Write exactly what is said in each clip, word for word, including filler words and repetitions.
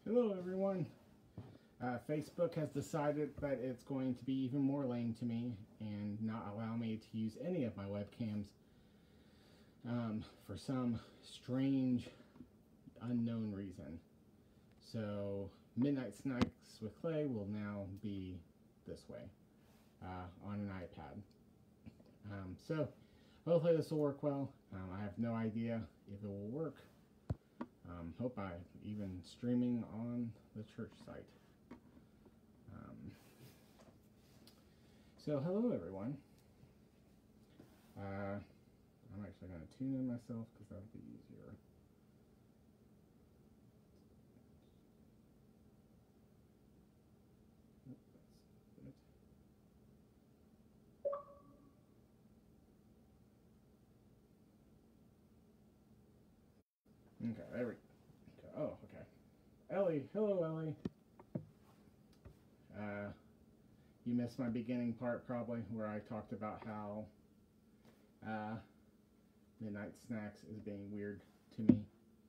Hello everyone. Uh, Facebook has decided that it's going to be even more lame to me and not allow me to use any of my webcams um, for some strange, unknown reason. So Midnight Snacks with Clay will now be this way uh, on an iPad. Um, so hopefully this will work well. Um, I have no idea if it will work. Um, hope I'm even streaming on the church site. Um, so hello everyone. Uh, I'm actually going to tune in myself because that'll be easier. Okay, there we go. Oh, okay. Ellie, hello Ellie. Uh, you missed my beginning part probably where I talked about how uh, Midnight Snacks is being weird to me.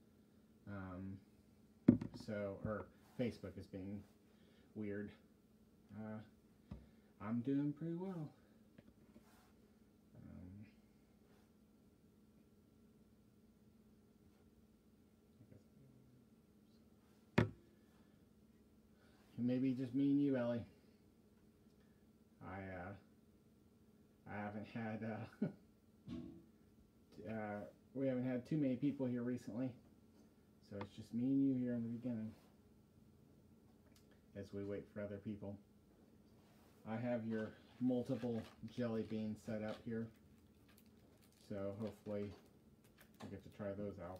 Um, so, or Facebook is being weird. Uh, I'm doing pretty well. Um, maybe just me and you, Ellie. I uh, I haven't had uh, uh, we haven't had too many people here recently, so it's just me and you here in the beginning as we wait for other people. I have your multiple jelly beans set up here, so hopefully I get to try those out.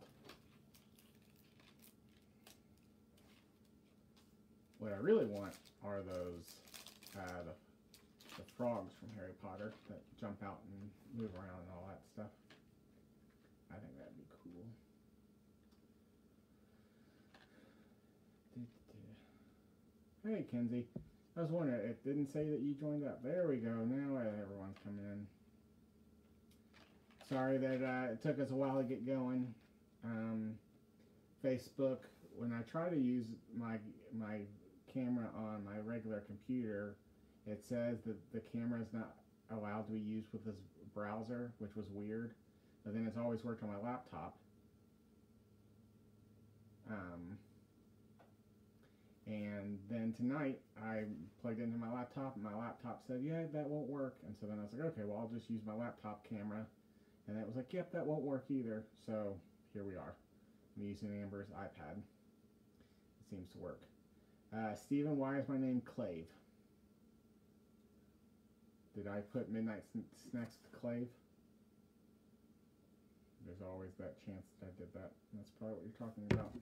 What I really want are those uh, the, the frogs from Harry Potter that jump out and move around and all that stuff. I think that'd be cool. Hey, Kenzie. I was wondering, it didn't say that you joined up. There we go. Now everyone's coming in. Sorry that uh, it took us a while to get going. Um, Facebook, when I try to use my my camera on my regular computer, it says that the camera is not allowed to be used with this browser, which was weird. But then it's always worked on my laptop. Um, and then tonight I plugged into my laptop and my laptop said, yeah, that won't work. And so then I was like, okay, well, I'll just use my laptop camera. And it was like, yep, that won't work either. So here we are. I'm using Amber's iPad. It seems to work. Uh, Stephen, why is my name Clave? Did I put Midnight Snacks with Clave? There's always that chance that I did that. That's probably what you're talking about.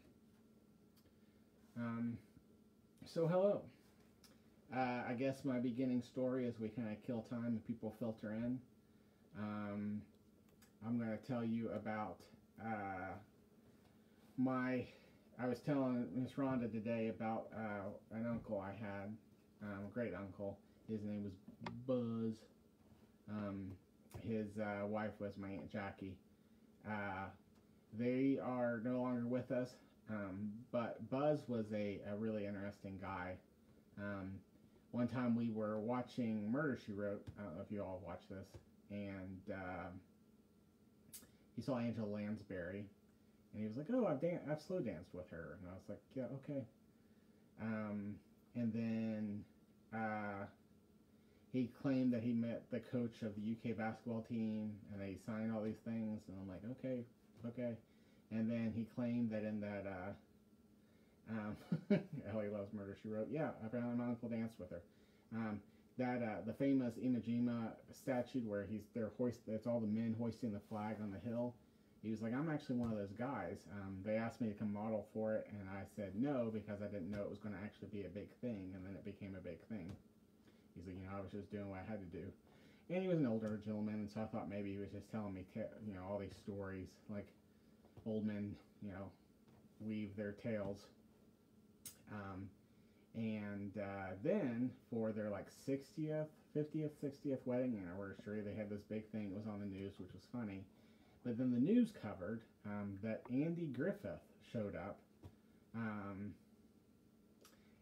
Um, so hello. Uh, I guess my beginning story as we kind of kill time and people filter in. Um, I'm going to tell you about uh, my, I was telling Miss Rhonda today about uh, an uncle I had, um, a great uncle. His name was Buzz. Um, his uh, wife was my Aunt Jackie. Uh, they are no longer with us, um, but Buzz was a, a really interesting guy. Um, one time we were watching Murder, She Wrote. I don't know if you all watch this, and uh, he saw Angela Lansbury, and he was like, "Oh, I've dan- I've slow danced with her," and I was like, "Yeah, okay." Um, and then uh, he claimed that he met the coach of the U K basketball team, and they signed all these things, and I'm like, okay, okay. And then he claimed that in that, uh, um, Ellie loves Murder, She Wrote. Yeah, apparently my uncle danced with her. Um, that uh, the famous Iwo statue where he's they're hoist, it's all the men hoisting the flag on the hill. He was like, I'm actually one of those guys. Um, they asked me to come model for it, and I said no because I didn't know it was going to actually be a big thing, and then it became a big thing. He's like, you know, I was just doing what I had to do. And he was an older gentleman, and so I thought maybe he was just telling me, you know, all these stories, like old men, you know, weave their tales. Um, and uh, then for their like sixtieth, fiftieth, sixtieth wedding anniversary, they had this big thing. It was on the news, which was funny. But then the news covered um, that Andy Griffith showed up. Um,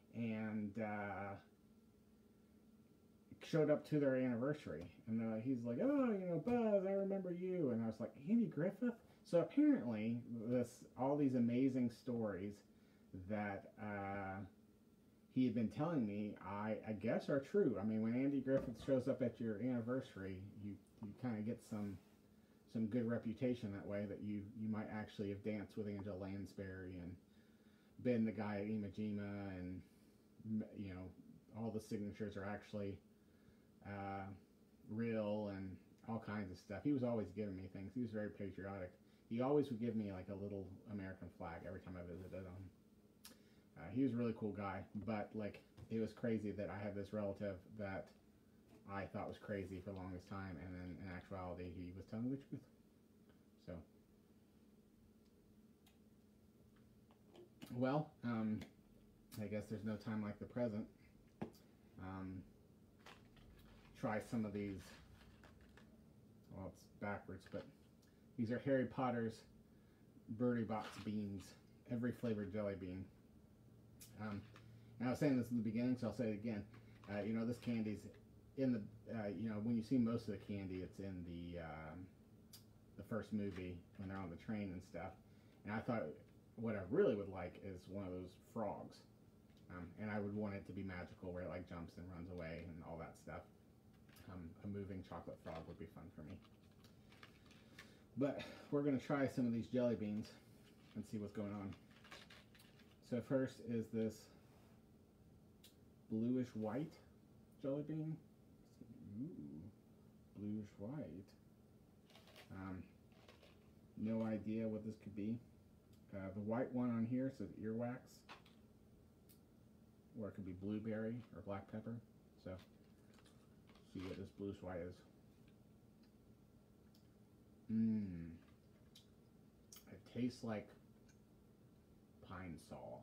and uh, showed up to their anniversary, and uh, he's like, "Oh, you know, Buzz, I remember you." And I was like, "Andy Griffith?" So apparently, this all these amazing stories that uh, he had been telling me, I, I guess are true. I mean, when Andy Griffith shows up at your anniversary, you you kind of get some some good reputation that way, that you you might actually have danced with Angela Lansbury and been the guy at Iwo Jima, and you know all the signatures are actually uh, real and all kinds of stuff. He was always giving me things. He was very patriotic. He always would give me like a little American flag every time I visited him. Uh, he was a really cool guy, but like it was crazy that I had this relative that I thought was crazy for the longest time, and then in actuality he was telling me the truth. So, well, um, I guess there's no time like the present. Um, try some of these. Well, it's backwards, but these are Harry Potter's Birdie Box beans, every flavored jelly bean. Um, and I was saying this in the beginning, so I'll say it again. Uh, you know, this candy's in the, uh, you know, when you see most of the candy, it's in the um, the first movie when they're on the train and stuff. And I thought what I really would like is one of those frogs. Um, and I would want it to be magical, where it like jumps and runs away and all that stuff. Um, a moving chocolate frog would be fun for me. But we're going to try some of these jelly beans and see what's going on. So first is this bluish white jelly bean. Ooh, bluish white. Um, no idea what this could be. Uh, the white one on here says earwax, or it could be blueberry or black pepper. So, see what this bluish white is. Mmm. It tastes like pine sol.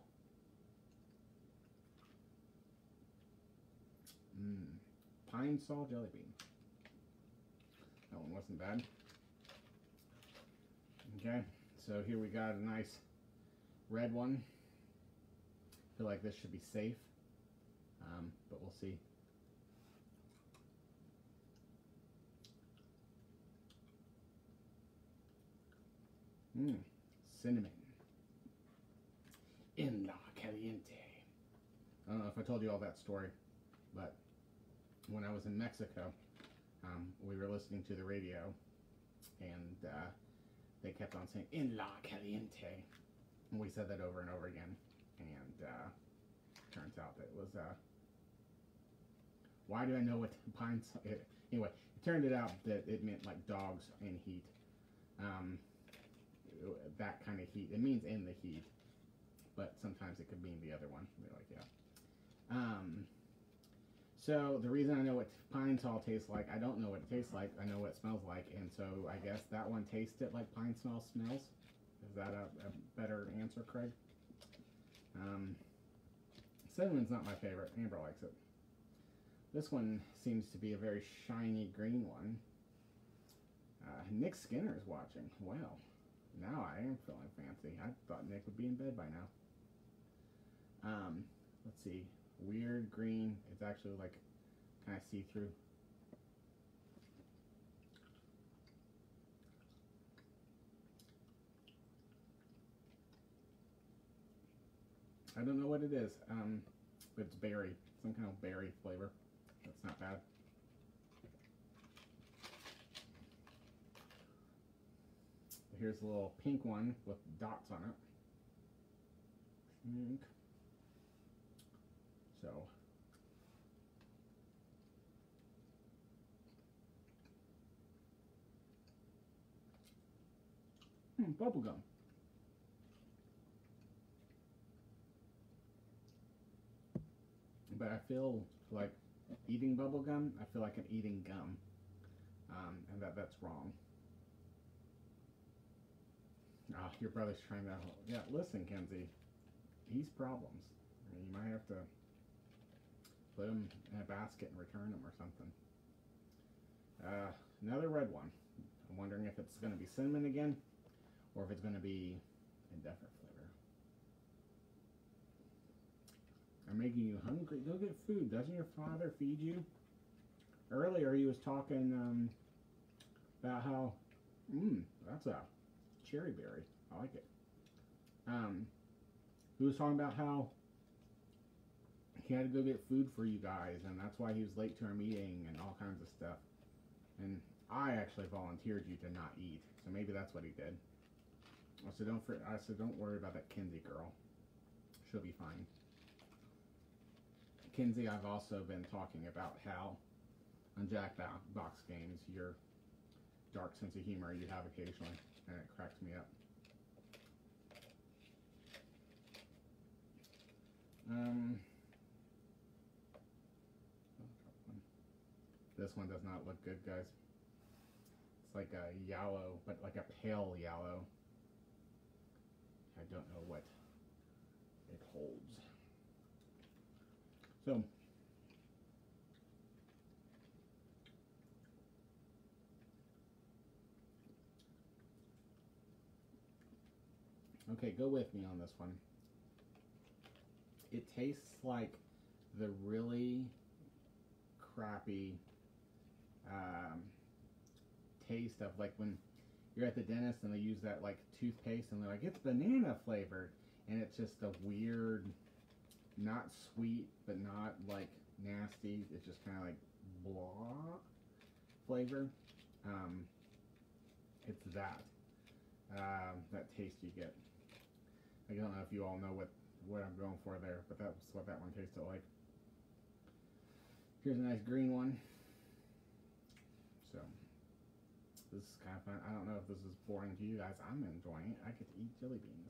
Mmm. Pine sol jelly bean. That one wasn't bad. Okay, so here we got a nice red one. I feel like this should be safe, um, but we'll see. Mmm, cinnamon. En la caliente. I don't know if I told you all that story, but when I was in Mexico, um, we were listening to the radio, and uh, they kept on saying, en la caliente. And we said that over and over again. And uh, turns out that it was, uh, why do I know what pine, it, anyway, it turned it out that it meant like dogs in heat. Um, that kind of heat. It means in the heat, but sometimes it could mean the other one. They're like, yeah. Um, so the reason I know what pine sol tastes like, I don't know what it tastes like. I know what it smells like, and so I guess that one tasted like pine sol smells. Is that a, a better answer, Craig? Um, cinnamon's not my favorite. Amber likes it. This one seems to be a very shiny green one. Uh, Nick Skinner's watching. Well, now I am feeling fancy. I thought Nick would be in bed by now. Um, let's see. Weird green. It's actually like kind of see-through. I don't know what it is. Um, but it's berry. Some kind of berry flavor. That's not bad. Here's a little pink one with dots on it. Pink. So. Hmm, bubblegum. But I feel like eating bubblegum, I feel like I'm eating gum. Um, and that that's wrong. Ah, your brother's trying to, yeah, listen, Kenzie. He's problems. I mean, you might have to put him in a basket and return him or something. Uh, another red one. I'm wondering if it's going to be cinnamon again, or if it's going to be a different flavor. I'm making you hungry. Go get food. Doesn't your father feed you? Earlier he was talking um, about how, mmm, that's a cherry berry. I like it. Um, he was talking about how he had to go get food for you guys, and that's why he was late to our meeting and all kinds of stuff. And I actually volunteered you to not eat, so maybe that's what he did. I said, don't. I said, don't worry about that Kinsey girl. She'll be fine. Kinsey, I've also been talking about how on Jackbox games, your dark sense of humor you have occasionally, and it cracks me up. Um, this one does not look good, guys. It's like a yellow, but like a pale yellow. I don't know what it holds. So, okay, go with me on this one. It tastes like the really crappy um, taste of like when you're at the dentist and they use that like toothpaste and they're like, it's banana flavored, and it's just a weird, not sweet but not like nasty, it's just kind of like blah flavor. Um, it's that um, that taste you get. I don't know if you all know what what I'm going for there, but that's what that one tasted like. Here's a nice green one. So this is kind of fun. I don't know if this is boring to you guys. I'm enjoying it. I get to eat jelly beans.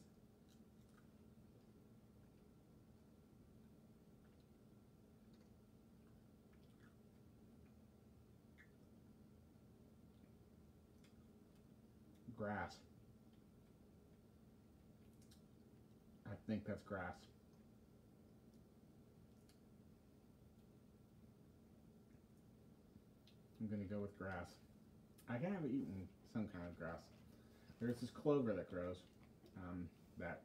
Grass. I think that's grass. I'm gonna go with grass. I have eaten some kind of grass. There's this clover that grows um, that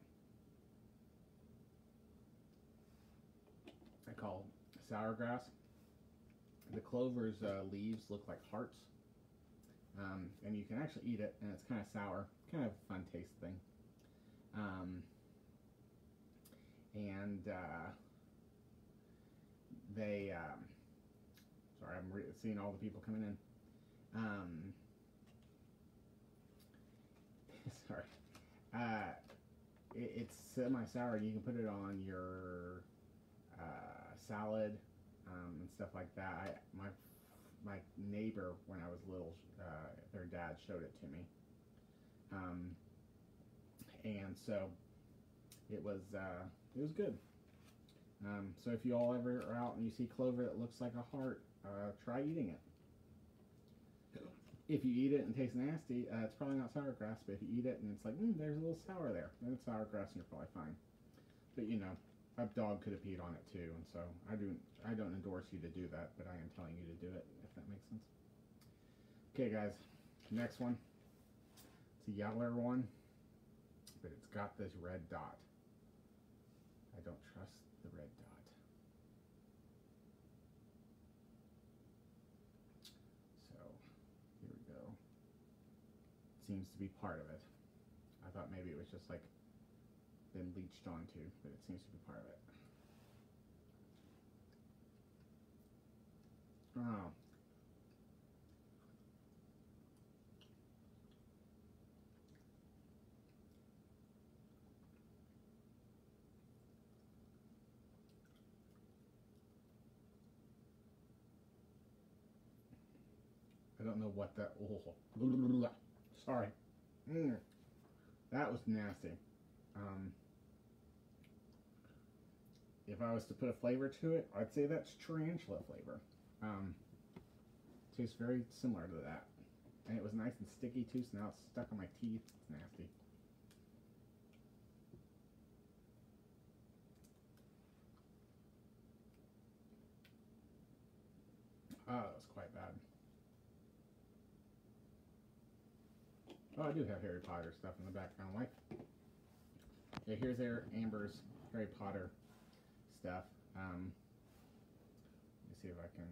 I call sour grass. The clover's uh, leaves look like hearts, um, and you can actually eat it, and it's kind of sour, kind of a fun taste thing. Um, and uh, they, um, sorry, I'm re seeing all the people coming in. Um, sorry. Uh, it, it's semi-sour. You can put it on your uh, salad um, and stuff like that. I, my my neighbor, when I was little, uh, their dad showed it to me, um, and so it was uh, it was good. Um, so if you all ever are out and you see clover that looks like a heart, uh, try eating it. If you eat it and it tastes nasty, uh, it's probably not sauerkraut. But if you eat it and it's like, mm, there's a little sour there, then it's sauerkraut and you're probably fine. But you know, a dog could have peed on it too, and so I do I don't endorse you to do that, but I am telling you to do it, if that makes sense. Okay, guys, next one. It's a yeller one, but it's got this red dot. I don't trust the red dot. Seems to be part of it. I thought maybe it was just like been leached onto, but it seems to be part of it. Oh. I don't know what that. Oh. Sorry. Mm. That was nasty. Um, if I was to put a flavor to it, I'd say that's tarantula flavor. Um, tastes very similar to that. And it was nice and sticky too, so now it's stuck on my teeth. It's nasty. Oh, that was quite bad. Oh, I do have Harry Potter stuff in the background. Like, yeah, here's Amber's Harry Potter stuff. Um, let me see if I can.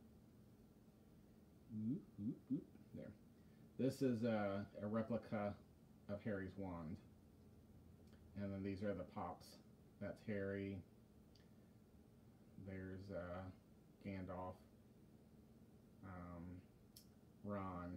Oop, oop, oop. There. This is a, a replica of Harry's wand. And then these are the pops. That's Harry. There's uh, Gandalf. Um, Ron.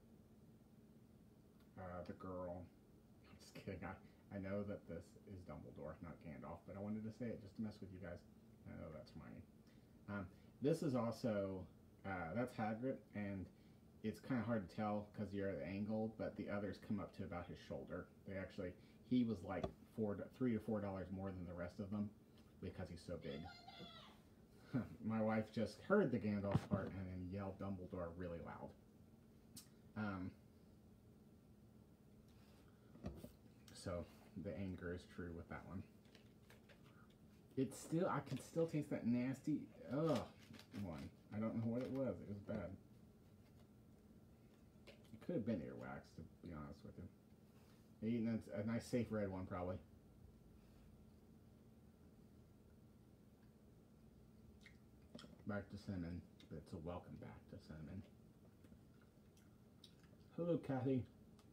Uh, the girl. I'm just kidding. I, I know that this is Dumbledore, not Gandalf, but I wanted to say it just to mess with you guys. I know that's Hermione. Um, this is also, uh, that's Hagrid, and it's kind of hard to tell because you're at an angle, but the others come up to about his shoulder. They actually, he was like four, to, three to four dollars more than the rest of them because he's so big. My wife just heard the Gandalf part and then yelled Dumbledore really loud. Um, so the anger is true with that one. It's still, I can still taste that nasty, ugh, one. I don't know what it was. It was bad. It could have been earwax, to be honest with you. Eating a, a nice safe red one, probably. Back to cinnamon. It's a welcome back to cinnamon. Hello, Kathy.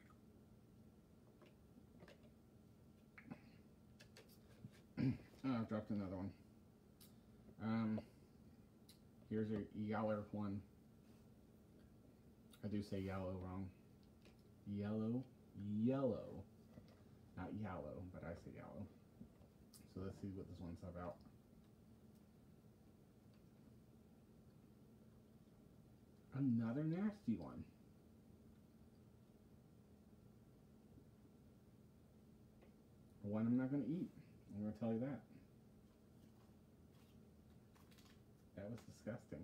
Oh, I've dropped another one. Um, here's a yeller one. I do say yellow wrong. Yellow, yellow, not yellow, but I say yellow. So let's see what this one's about. Another nasty one. One I'm not going to eat. I'm going to tell you that. That was disgusting.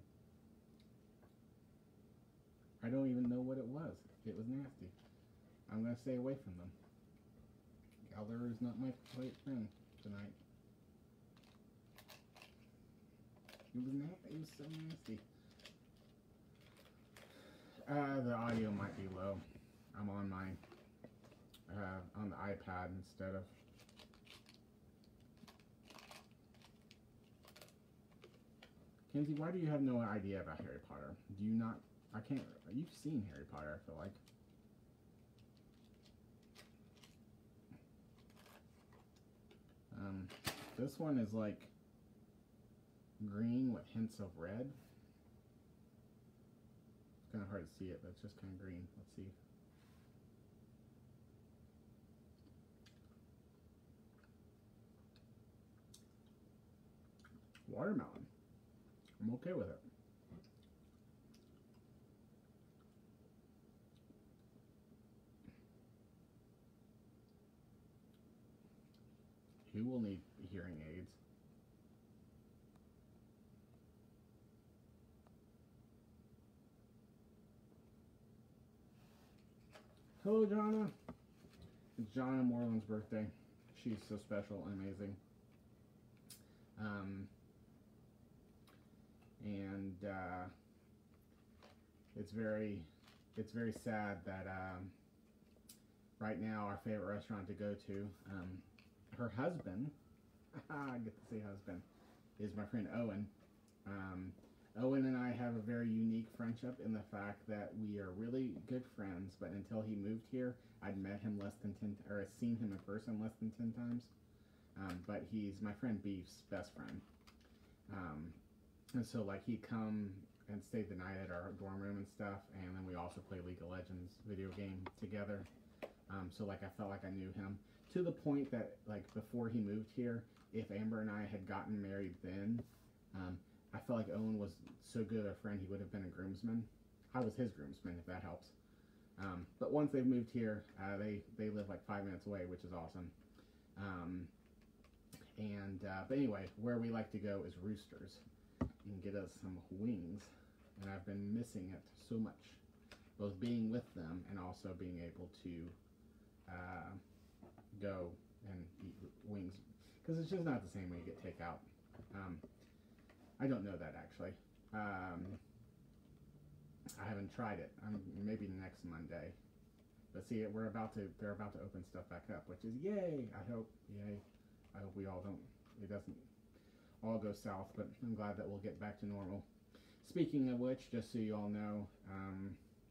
I don't even know what it was. It was nasty. I'm going to stay away from them. Yeller is not my favorite thing tonight. It was nasty. It was so nasty. Uh, the audio might be low. I'm on my uh, on the iPad instead of. Kenzie, why do you have no idea about Harry Potter? Do you not? I can't. You've seen Harry Potter, I feel like. Um, this one is like green with hints of red. It's kind of hard to see it, but it's just kind of green. Let's see. Watermelon. I'm okay with it. Who will need hearing aids? Hello, Jonna. It's Jonna Moreland's birthday. She's so special and amazing. Um, and uh, it's very, it's very sad that um, right now our favorite restaurant to go to, um, her husband, I get to say husband, is my friend Owen. Um, Owen and I have a very unique friendship in the fact that we are really good friends, but until he moved here, I'd met him less than ten, or I'd seen him in person less than ten times. Um, but he's my friend Beef's best friend. Um, and so like he'd come and stay the night at our dorm room and stuff, and then we also play League of Legends video game together. Um, so like I felt like I knew him to the point that like before he moved here, if Amber and I had gotten married then, um, I felt like Owen was so good a friend he would have been a groomsman. I was his groomsman, if that helps. Um, but once they've moved here, uh, they they live like five minutes away, which is awesome. Um, and uh, but anyway, where we like to go is Roosters and get us some wings, and I've been missing it so much, both being with them and also being able to uh, go and eat wings, because it's just not the same when you get takeout. Um, I don't know that actually. Um, I haven't tried it. I'm maybe next Monday. But see, we're about to. They're about to open stuff back up, which is yay. I hope. Yay. I hope we all don't. It doesn't. all go south, but I'm glad that we'll get back to normal. Speaking of which, just so you all know, um,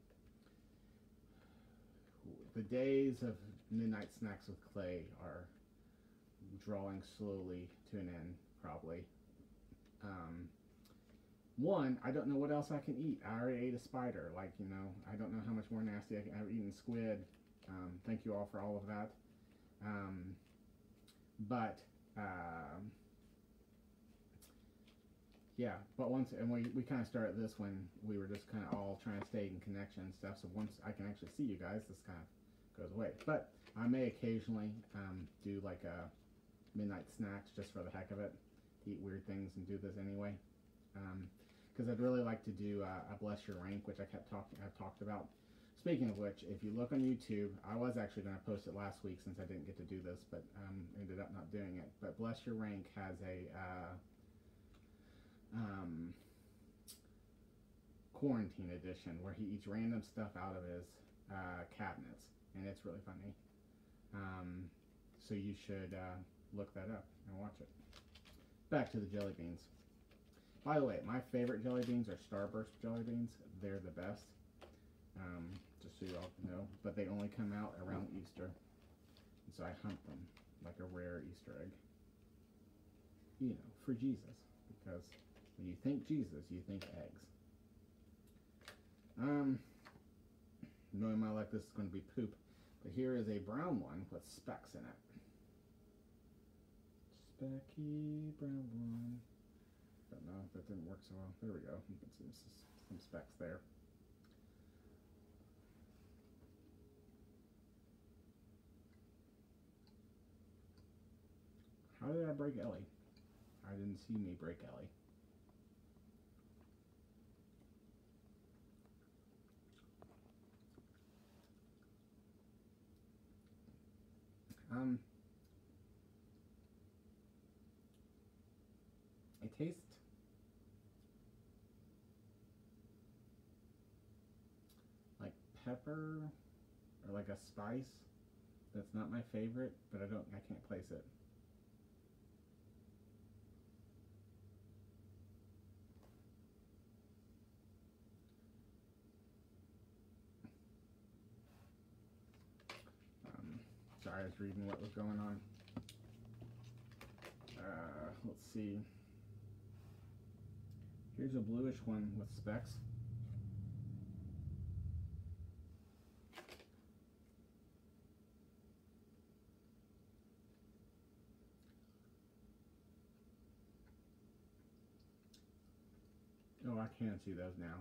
the days of Midnight Snacks with Clay are drawing slowly to an end, probably. Um, one, I don't know what else I can eat. I already ate a spider. Like, you know, I don't know how much more nasty I can. I've eaten squid. Um, thank you all for all of that. Um, but, um, yeah, but once, and we, we kind of started this when we were just kind of all trying to stay in connection and stuff. So once I can actually see you guys, this kind of goes away. But I may occasionally um, do like a midnight snacks just for the heck of it, eat weird things and do this anyway. Because um, I'd really like to do uh, a Bless Your Rank, which I kept talking, I've talked about. Speaking of which, if you look on YouTube, I was actually going to post it last week since I didn't get to do this, but um, ended up not doing it. But Bless Your Rank has a uh, um, quarantine edition where he eats random stuff out of his uh, cabinets, and it's really funny. Um, so you should uh, look that up and watch it. Back to the jelly beans. By the way, my favorite jelly beans are Starburst jelly beans. They're the best. Um, just so you all know, but they only come out around Easter, and so I hunt them like a rare Easter egg. You know, for Jesus, because when you think Jesus, you think eggs. Um, knowing my luck, this is going to be poop, but here is a brown one with specks in it. Specky brown one. Don't know, that didn't work so well. There we go. You can see some specks there. How did I break Ellie? I didn't see me break Ellie. Um, it tastes like pepper or like a spice. That's not my favorite, but I don't, I can't place it. Sorry, I was reading what was going on. Uh, let's see. Here's a bluish one with specks. Oh, I can see those now.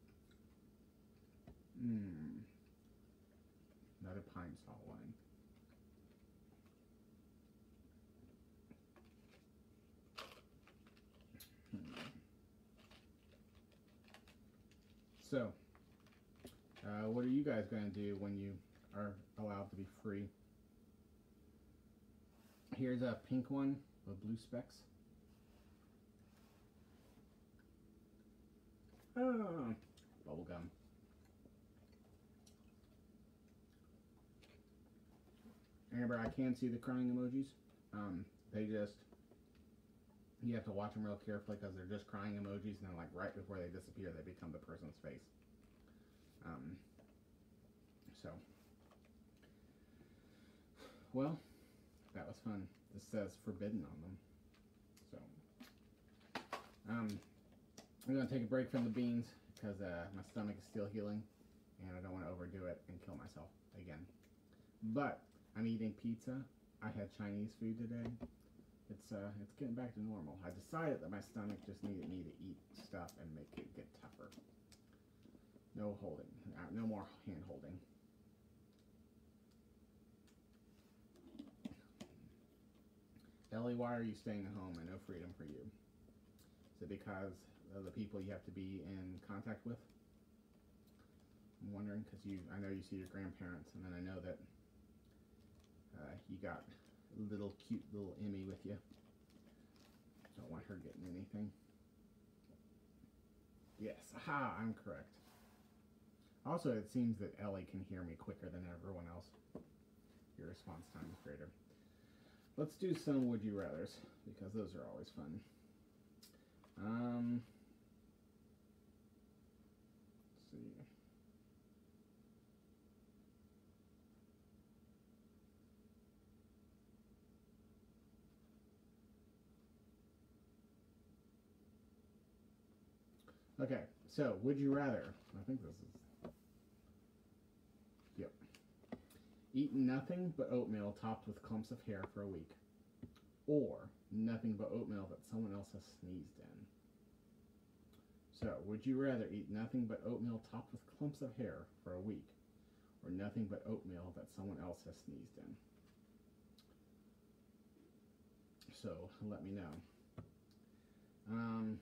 Mmm. Another pine saw one. So, uh, what are you guys going to do when you are allowed to be free? Here's a pink one with blue specks. Oh, bubble gum. Amber, I can see the crying emojis. Um, they just, you have to watch them real carefully because they're just crying emojis, and then like right before they disappear, they become the person's face. Um, so, well, that was fun. This says forbidden on them. So, um, I'm going to take a break from the beans because uh, my stomach is still healing, and I don't want to overdo it and kill myself again. But I'm eating pizza. I had Chinese food today. It's uh, it's getting back to normal. I decided that my stomach just needed me to eat stuff and make it get tougher. No holding. Uh, no more hand holding. Ellie, why are you staying at home and no freedom for you? Is it because of the people you have to be in contact with? I'm wondering because you, I know you see your grandparents, and then I know that uh, you got little cute little Emmy with you. Don't want her getting anything. Yes, aha, I'm correct. Also, it seems that Ellie can hear me quicker than everyone else. Your response time is greater. Let's do some Would You Rathers, because those are always fun. Um, let's see. Okay, so would you rather? I think this is. Yep. Eat nothing but oatmeal topped with clumps of hair for a week, or nothing but oatmeal that someone else has sneezed in. So, would you rather eat nothing but oatmeal topped with clumps of hair for a week, or nothing but oatmeal that someone else has sneezed in? So, let me know. Um,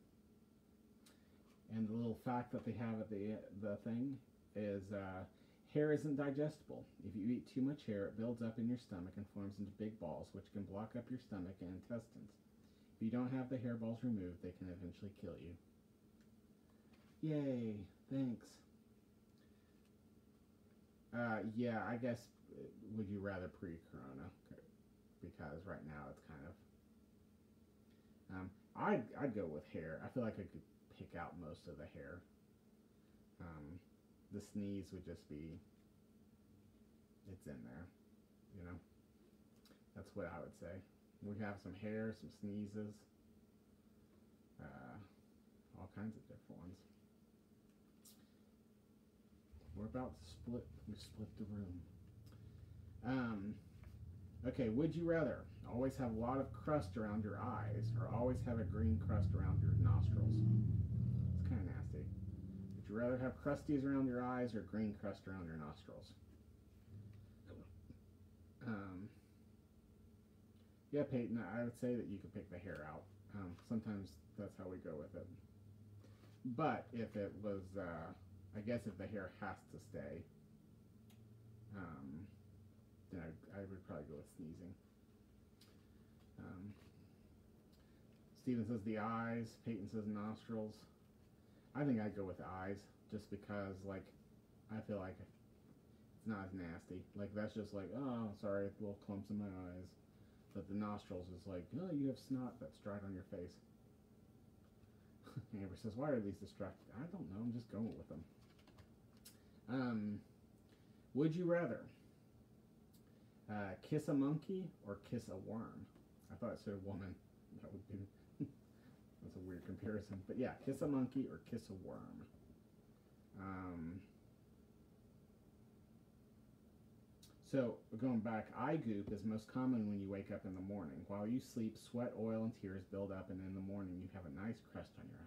and the little fact that they have at the the thing is uh, hair isn't digestible. If you eat too much hair, it builds up in your stomach and forms into big balls, which can block up your stomach and intestines. If you don't have the hairballs removed, they can eventually kill you. Yay, thanks. Uh, yeah, I guess, uh, would you rather pre-corona? Because right now it's kind of... Um, I'd, I'd go with hair. I feel like I could pick out most of the hair. Um, the sneeze would just be... It's in there, you know? That's what I would say. We have some hair, some sneezes, uh, all kinds of different ones. We're about to split. We split the room. Um, okay, would you rather always have a lot of crust around your eyes or always have a green crust around your nostrils? It's kind of nasty. Would you rather have crusties around your eyes or green crust around your nostrils? Um, yeah, Peyton, I would say that you could pick the hair out. Um, sometimes that's how we go with it. But if it was... Uh, I guess if the hair has to stay, um, then I, I would probably go with sneezing. Um, Steven says the eyes. Peyton says nostrils. I think I'd go with eyes, just because, like, I feel like it's not as nasty. Like, that's just like, oh, sorry, little clumps in my eyes. But the nostrils is like, oh, you have snot that's dried on your face. Amber says, why are these distracted? I don't know. I'm just going with them. Um, would you rather uh, kiss a monkey or kiss a worm? I thought it said a woman. That would be that's a weird comparison. But yeah, kiss a monkey or kiss a worm. Um, so going back, eye goop is most common when you wake up in the morning. While you sleep, sweat, oil, and tears build up, and in the morning you have a nice crust on your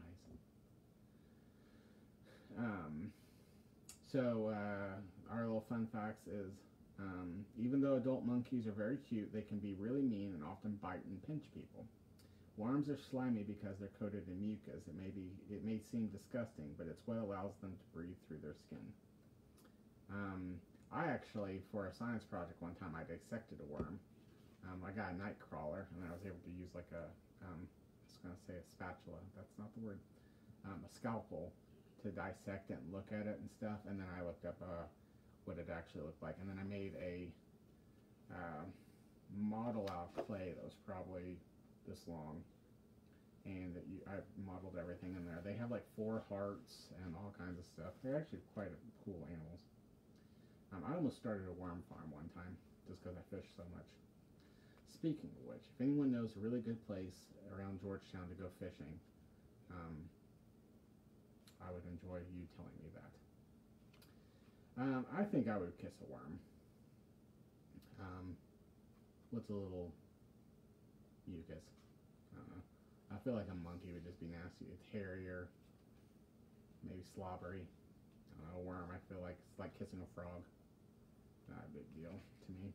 eyes. Um, So, uh, our little fun facts is, um, even though adult monkeys are very cute, they can be really mean and often bite and pinch people. Worms are slimy because they're coated in mucus. It may be, it may seem disgusting, but it's what allows them to breathe through their skin. Um, I actually, for a science project one time, I dissected a worm. Um, I got a night crawler, and I was able to use like a, um, I was going to say a spatula. That's not the word. Um, a scalpel. To dissect it and look at it and stuff, and then I looked up uh, what it actually looked like, and then I made a uh, model out of clay that was probably this long, and that you, I modeled everything in there. They have like four hearts and all kinds of stuff. They're actually quite a, cool animals. Um, I almost started a worm farm one time just because I fish so much. Speaking of which, if anyone knows a really good place around Georgetown to go fishing, um, I would enjoy you telling me that. Um, I think I would kiss a worm. Um, what's a little mucus? I don't know. I feel like a monkey would just be nasty. It's hairier, maybe slobbery. I don't know, a worm, I feel like it's like kissing a frog. Not a big deal to me.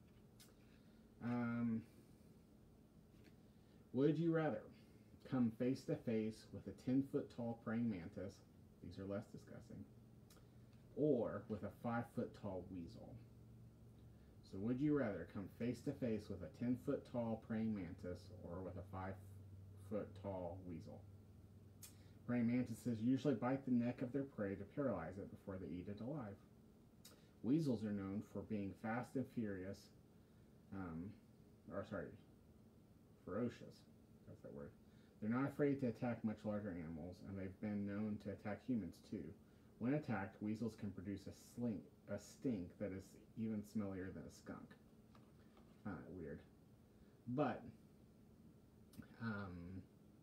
Um, would you rather come face to face with a ten foot tall praying mantis, these are less disgusting, or with a five foot tall weasel? So would you rather come face to face with a ten foot tall praying mantis or with a five foot tall weasel? Praying mantises usually bite the neck of their prey to paralyze it before they eat it alive. Weasels are known for being fast and furious, um, or sorry, ferocious, that's that word. They're not afraid to attack much larger animals, and they've been known to attack humans too. When attacked, weasels can produce a, slink, a stink that is even smellier than a skunk. Kind of weird. But, um,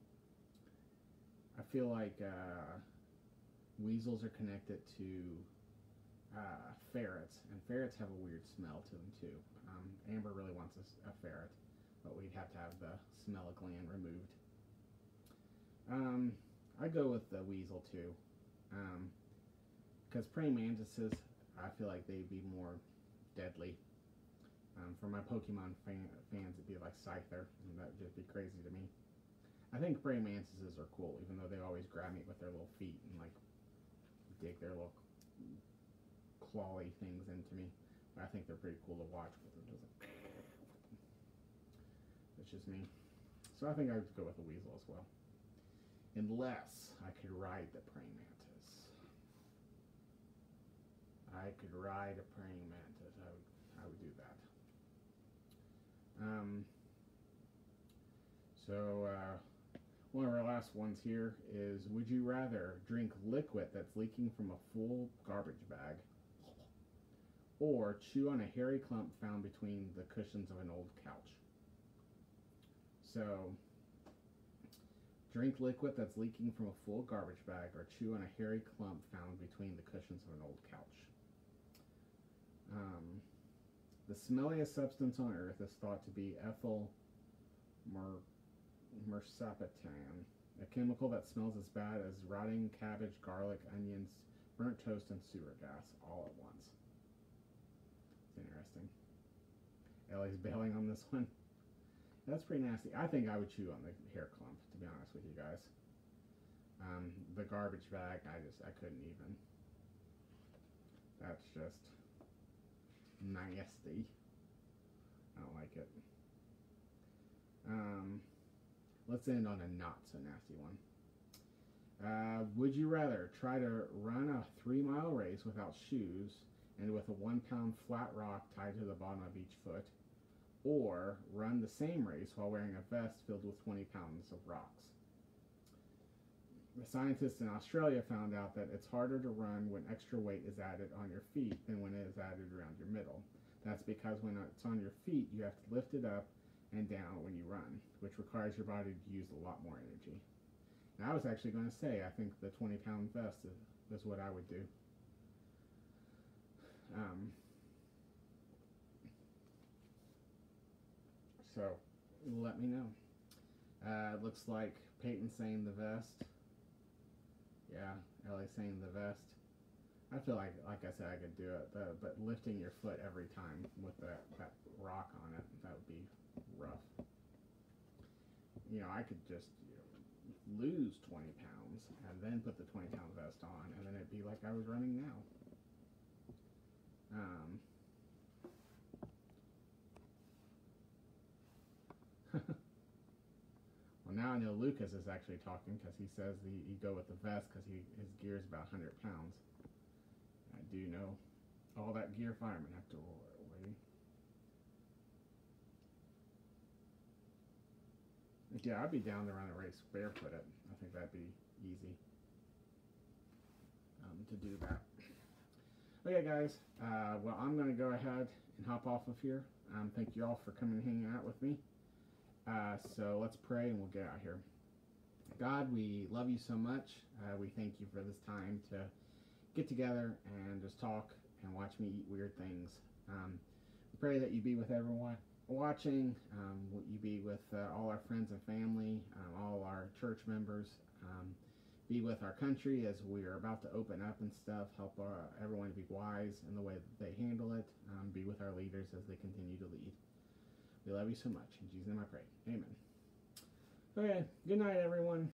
I feel like uh, weasels are connected to uh, ferrets, and ferrets have a weird smell to them too. Um, Amber really wants a, a ferret, but we'd have to have the smell gland removed. Um, I go with the weasel too, because um, praying mantises, I feel like they'd be more deadly. Um, for my Pokemon fan, fans, it'd be like Scyther, and that would just be crazy to me. I think praying mantises are cool, even though they always grab me with their little feet and like dig their little clawy things into me. I think they're pretty cool to watch. With them. It's just me. So I think I would go with a weasel as well. Unless I could ride the praying mantis. I could ride a praying mantis. I would, I would do that. Um, so, uh, one of our last ones here is, would you rather drink liquid that's leaking from a full garbage bag or chew on a hairy clump found between the cushions of an old couch? So, drink liquid that's leaking from a full garbage bag or chew on a hairy clump found between the cushions of an old couch. Um, the smelliest substance on earth is thought to be ethyl mer mercaptan, a chemical that smells as bad as rotting cabbage, garlic, onions, burnt toast, and sewer gas all at once. It's interesting. Ellie's bailing on this one. That's pretty nasty. I think I would chew on the hair clump, to be honest with you guys. Um, the garbage bag, I just, I couldn't even. That's just nasty. I don't like it. Um, let's end on a not so nasty one. Uh, would you rather try to run a three mile race without shoes and with a one pound flat rock tied to the bottom of each foot, or run the same race while wearing a vest filled with twenty pounds of rocks? The scientists in Australia found out that it's harder to run when extra weight is added on your feet than when it is added around your middle. That's because when it's on your feet, you have to lift it up and down when you run, which requires your body to use a lot more energy. And I was actually going to say, I think the twenty pound vest is, is what I would do. Um, so, let me know. Uh, looks like Peyton's saying the vest. Yeah, Ellie's saying the vest. I feel like, like I said, I could do it, but, but lifting your foot every time with that, that rock on it, that would be rough. You know, I could just you know, lose twenty pounds and then put the twenty pound vest on, and then it'd be like I was running now. Um, well, now I know Lucas is actually talking because he says the, you go with the vest because he his gear is about one hundred pounds. I do know all that gear firemen have to weigh. Yeah, I'd be down to run a race barefooted. I think that'd be easy um, to do that. Okay, guys. Uh, well, I'm going to go ahead and hop off of here. Um, thank you all for coming and hanging out with me. Uh, so let's pray and we'll get out here. God, we love you so much. Uh, we thank you for this time to get together and just talk and watch me eat weird things. Um, we pray that you be with everyone watching, um, you be with uh, all our friends and family, um, all our church members, um, be with our country as we are about to open up and stuff, help our, everyone to be wise in the way that they handle it, um, be with our leaders as they continue to lead. We love you so much. In Jesus' name I pray. Amen. Okay, good night everyone.